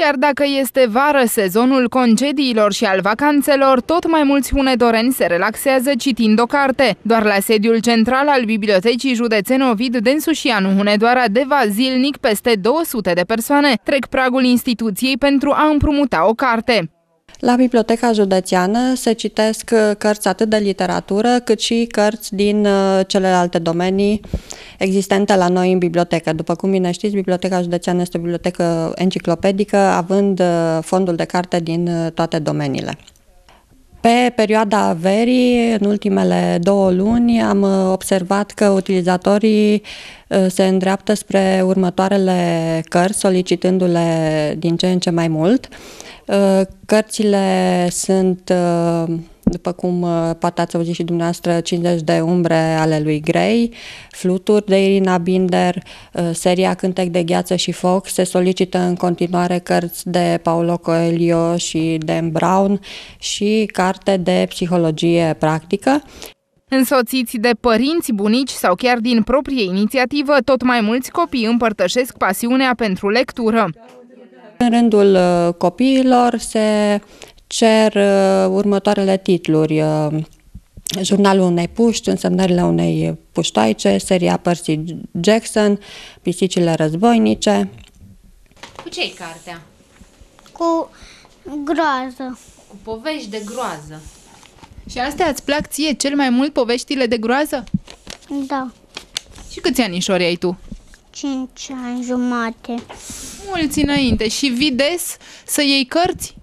Chiar dacă este vară, sezonul concediilor și al vacanțelor, tot mai mulți hunedoreni se relaxează citind o carte. Doar la sediul central al Bibliotecii Județene Ovid Densușianu, Hunedoara Deva, zilnic peste 200 de persoane trec pragul instituției pentru a împrumuta o carte. La Biblioteca Județeană se citesc cărți atât de literatură, cât și cărți din celelalte domenii existente la noi în bibliotecă. După cum bine știți, Biblioteca Județeană este o bibliotecă enciclopedică, având fondul de carte din toate domeniile. Pe perioada verii, în ultimele 2 luni, am observat că utilizatorii se îndreaptă spre următoarele cărți, solicitându-le din ce în ce mai mult. Cărțile sunt, după cum poate ați auzit și dumneavoastră, 50 de umbre ale lui Gray, Fluturi de Irina Binder, seria Cântec de gheață și foc. Se solicită în continuare cărți de Paulo Coelho și Dan Brown și carte de psihologie practică. Însoțiți de părinți, bunici sau chiar din proprie inițiativă, tot mai mulți copii împărtășesc pasiunea pentru lectură. În rândul copiilor se cer următoarele titluri: Jurnalul unei puști, Însemnările unei puștoaice, seria Percy Jackson, Pisicile războinice. Cu ce-i cartea? Cu groază. Cu povești de groază. Și astea îți plac ție cel mai mult, poveștile de groază? Da. Și câți anișori ai tu? 5 ani jumate. Mulți înainte. Și vii des să iei cărți?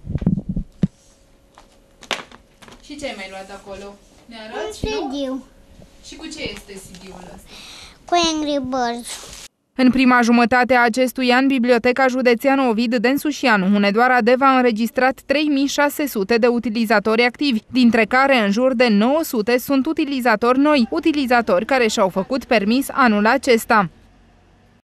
Și ce ai mai luat acolo? Ne arăți? Un CD. Și cu ce este CD-ul ăsta? Cu Angry Birds. În prima jumătate a acestui an, Biblioteca Județeană Ovid Densușianu, Hunedoara Deva, a înregistrat 3600 de utilizatori activi, dintre care în jur de 900 sunt utilizatori noi, utilizatori care și-au făcut permis anul acesta.